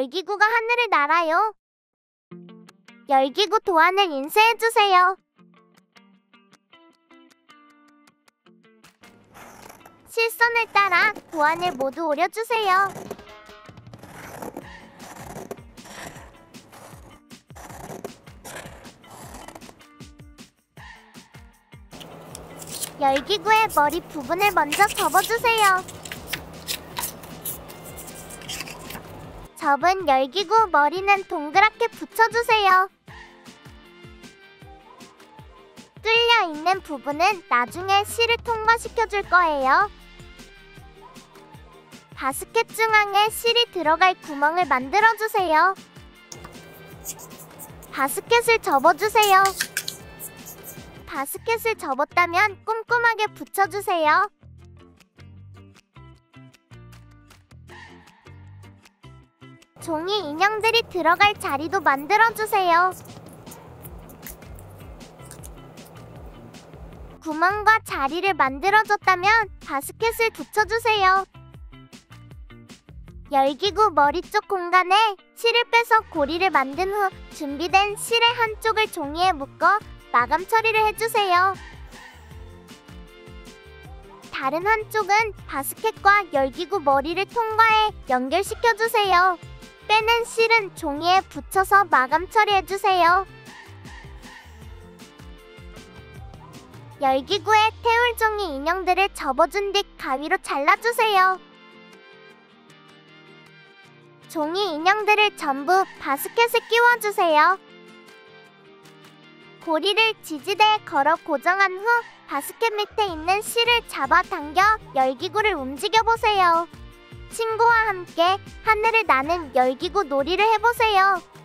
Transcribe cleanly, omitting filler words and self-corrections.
열기구가 하늘을 날아요. 열기구 도안을 인쇄해주세요. 실선을 따라 도안을 모두 오려주세요. 열기구의 머리 부분을 먼저 접어주세요. 접은 열기구 머리는 동그랗게 붙여주세요. 뚫려 있는 부분은 나중에 실을 통과시켜줄 거예요. 바스켓 중앙에 실이 들어갈 구멍을 만들어주세요. 바스켓을 접어주세요. 바스켓을 접었다면 꼼꼼하게 붙여주세요. 종이 인형들이 들어갈 자리도 만들어주세요. 구멍과 자리를 만들어줬다면 바스켓을 붙여주세요. 열기구 머리 쪽 공간에 실을 빼서 고리를 만든 후 준비된 실의 한쪽을 종이에 묶어 마감 처리를 해주세요. 다른 한쪽은 바스켓과 열기구 머리를 통과해 연결시켜주세요. 빼낸 실은 종이에 붙여서 마감 처리해주세요. 열기구에 태울 종이 인형들을 접어준 뒤 가위로 잘라주세요. 종이 인형들을 전부 바스켓에 끼워주세요. 고리를 지지대에 걸어 고정한 후 바스켓 밑에 있는 실을 잡아당겨 열기구를 움직여보세요. 친구와 함께 하늘을 나는 열기구 놀이를 해보세요.